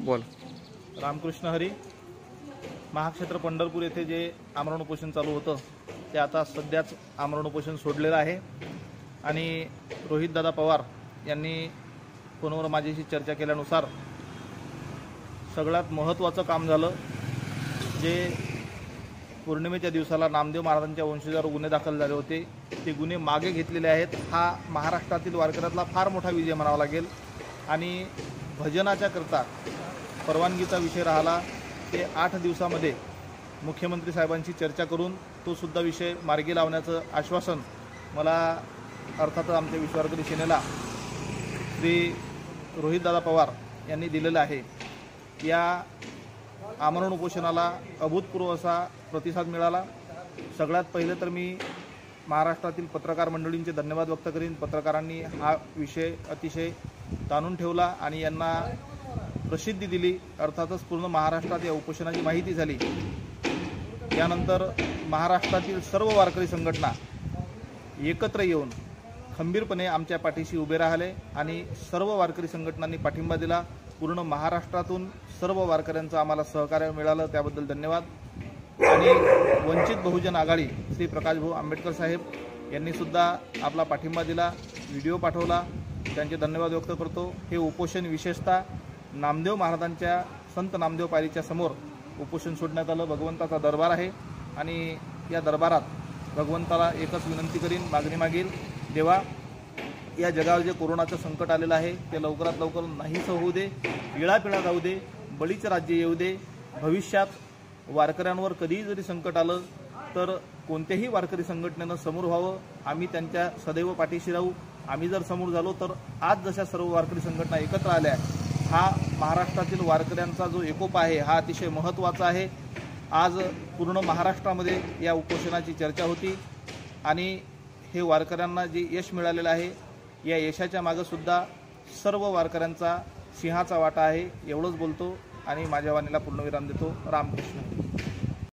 बोल. रामकृष्ण हरी. महाक्षेत्र पंढरपूर येथे जे आमरण उपोषण चालू होतं ते आता सध्याच आमरण उपोषण सोडलेलं आहे आणि रोहितदादा पवार यांनी फोनवर माझ्याशी चर्चा केल्यानुसार सगळ्यात महत्त्वाचं काम झालं. जे पौर्णिमेच्या दिवसाला नामदेव महाराजांच्या वंशजावर गुन्हे दाखल झाले होते ते गुन्हे मागे घेतलेले आहेत. हा महाराष्ट्रातील वारकऱ्यातला फार मोठा विजय म्हणावा लागेल. आणि भजनाच्या करता परवानगीचा विषय राहिला ते 8 दिवसामध्ये मुख्यमंत्री साहेबांची चर्चा करून तो सुद्धा विषय मार्गी लावण्याचं आश्वासन मला अर्थातच आमच्या विश्वारकरी सेनेला श्री रोहितदादा पवार यांनी दिलेलं आहे. या आमरण उपोषणाला अभूतपूर्व असा प्रतिसाद मिळाला. सगळ्यात पहिले तर मी महाराष्ट्रातील पत्रकार मंडळींचे धन्यवाद व्यक्त करीन. पत्रकारांनी हा विषय अतिशय ताणून ठेवला आणि यांना प्रसिद्धी दिली. अर्थातच पूर्ण महाराष्ट्रात या उपोषणाची माहिती झाली. यानंतर महाराष्ट्रातील सर्व वारकरी संघटना एकत्र येऊन खंबीरपणे आमच्या पाठीशी उभे राहिले आणि सर्व वारकरी संघटनांनी पाठिंबा दिला. पूर्ण महाराष्ट्रातून सर्व वारकऱ्यांचं आम्हाला सहकार्य मिळालं, त्याबद्दल धन्यवाद. आणि वंचित बहुजन आघाडी श्री प्रकाश भाऊ आंबेडकर साहेब यांनी सुद्धा आपला पाठिंबा दिला, व्हिडिओ पाठवला, त्यांचे धन्यवाद व्यक्त करतो. हे उपोषण विशेषतः नामदेव महाराजांच्या संत नामदेव पायरीच्या समोर उपोषण सोडण्यात आलं. भगवंताचा दरबार आहे आणि या दरबारात भगवंताला एकच विनंती करीन, मागणी मागेल, देवा या जगावर जे कोरोनाचं संकट आलेलं आहे ते लवकरात लवकर नाहीसं होऊ दे, पिळापिळा जाऊ दे, बळीचं राज्य येऊ दे. भविष्यात वारकऱ्यांवर कधीही जरी संकट आलं तर कोणत्याही वारकरी संघटनेनं समोर व्हावं. आम्ही त्यांच्या सदैव पाठीशी राहू. आम्ही जर समोर झालो तर आज जशा सर्व वारकरी संघटना एकत्र आल्या, हा महाराष्ट्रातील वारकऱ्यांचा जो एकोपा आहे हा अतिशय महत्त्वाचा आहे. आज पूर्ण महाराष्ट्रामध्ये या उपोषणाची चर्चा होती आणि हे वारकऱ्यांना जे यश मिळालेलं आहे या यशाच्या मागंसुद्धा सर्व वारकऱ्यांचा सिंहाचा वाटा आहे. एवढंच बोलतो आणि माझ्या वाणीला पूर्णविराम देतो. रामकृष्ण.